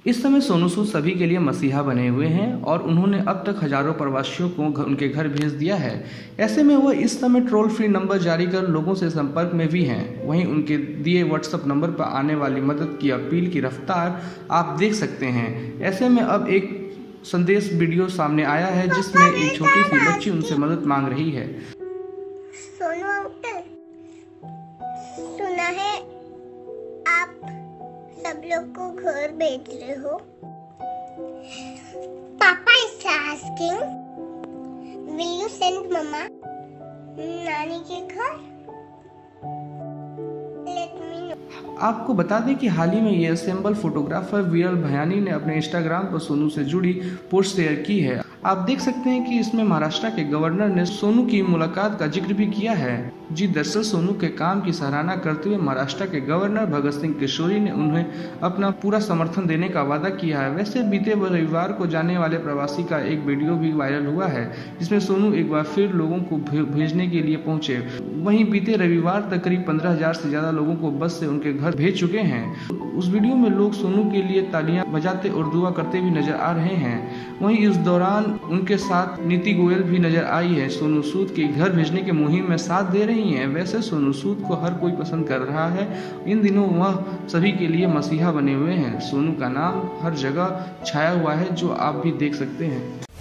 इस समय सोनू सूद सभी के लिए मसीहा बने हुए हैं और उन्होंने अब तक हजारों प्रवासियों को उनके घर भेज दिया है। ऐसे में वह इस समय टोल फ्री नंबर जारी कर लोगों से संपर्क में भी हैं। वहीं उनके दिए व्हाट्सएप नंबर पर आने वाली मदद की अपील की रफ्तार आप देख सकते हैं। ऐसे में अब एक संदेश वीडियो सामने आया है जिसमें एक छोटी सी बच्ची उनसे मदद मांग रही है। सोनू अंकल, सुना है आप सब लोग को घर भेज रहे हो। पापा is asking, will you send मम्मा नानी के घर? Let me know. आपको बता दें कि हाल ही में ये असेंबल फोटोग्राफर विरल भयानी ने अपने इंस्टाग्राम पर सोनू से जुड़ी पोस्ट शेयर की है। आप देख सकते हैं कि इसमें महाराष्ट्र के गवर्नर ने सोनू की मुलाकात का जिक्र भी किया है। जी दरअसल सोनू के काम की सराहना करते हुए महाराष्ट्र के गवर्नर भगत सिंह केशोरी ने उन्हें अपना पूरा समर्थन देने का वादा किया है। वैसे बीते रविवार को जाने वाले प्रवासी का एक वीडियो भी वायरल हुआ है जिसमें सोनू एक बार फिर लोगों को भेजने के लिए पहुंचे। वहीं बीते रविवार तक करीब 15,000 से ज्यादा लोगों को बस से उनके घर भेज चुके हैं। उस वीडियो में लोग सोनू के लिए तालियां बजाते और दुआ करते भी नजर आ रहे हैं। वहीं इस दौरान उनके साथ नीति गोयल भी नजर आई है। सोनू सूद के घर भेजने की मुहिम में साथ दे रही हैं। वैसे सोनू सूद को हर कोई पसंद कर रहा है। इन दिनों वह सभी के लिए मसीहा बने हुए हैं। सोनू का नाम हर जगह छाया हुआ है जो आप भी देख सकते हैं।